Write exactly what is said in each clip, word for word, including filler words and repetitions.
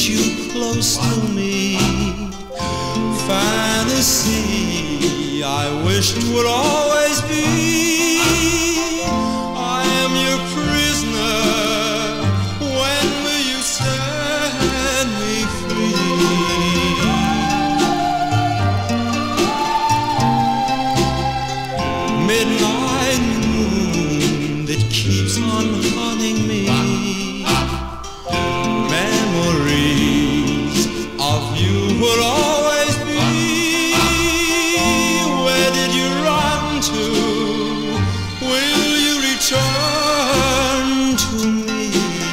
brings you close to me. Fantasy I wished would always be. I am your prisoner. When will you set me free? Midnight moon that keeps on haunting me. Memories of you will always be. Where did you run to? Will you return to me?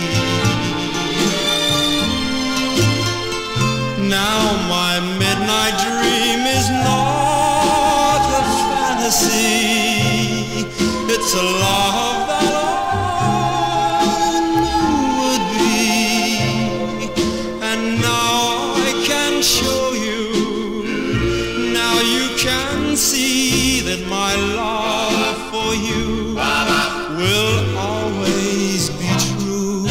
Now my midnight dream is not a fantasy. It's a love that I knew would be. And now I can show you. Now you can see that my love for you will always be true.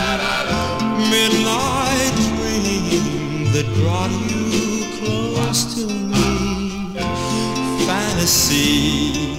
Midnight dream that brought you close to me. Fantasy